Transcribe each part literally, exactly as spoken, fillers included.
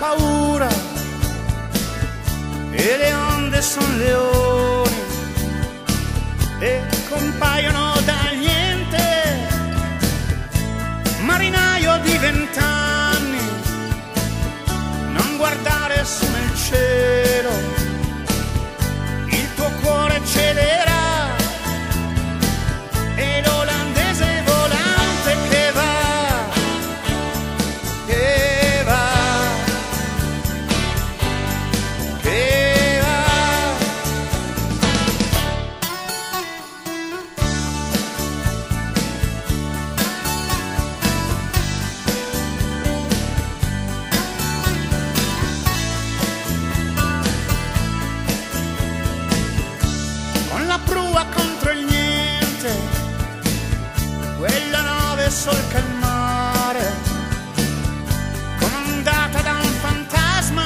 paura e le onde son leoni e compaiono da niente. Marinaio di vent'anni, non guardare su nel cielo, il tuo cuore cederà. E l'olandese volante che va, che va, che va. Con la prua contro il niente, quella nave solca il mare, comandata da un fantasma.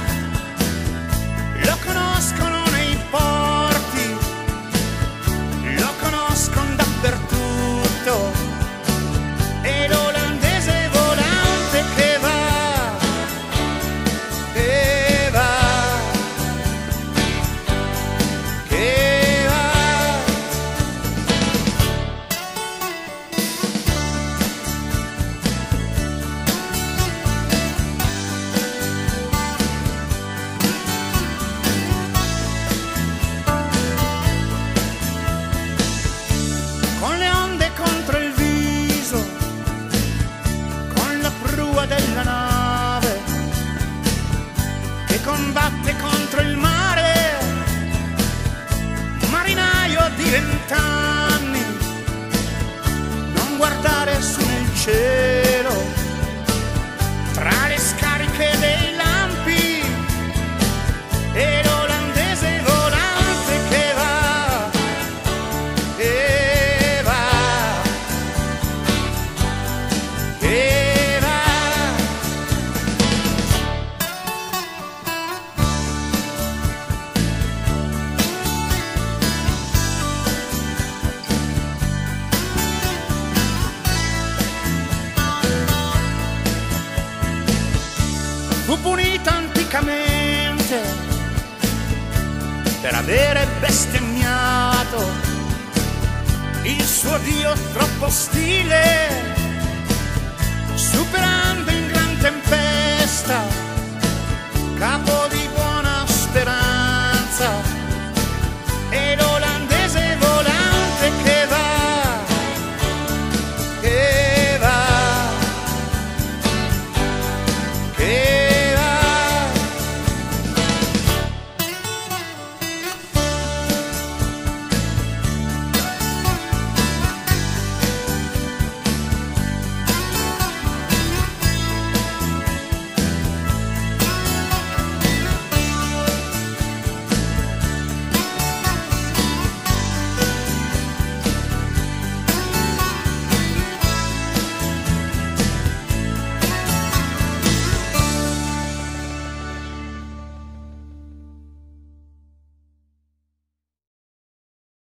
Lo conoscono nei porti, lo conoscono dappertutto. E l'olandese volante che va, che va, che va. Con le onde contro il viso, con la prua della nave che combatte contro il mare. Marinaio di vent'anni, non guardare su nel cielo, tra le scariche dei lampi. E l'olandese volante che va, che va, che va. Fu punita anticamente per avere bestemmiato il suo dio troppo ostile.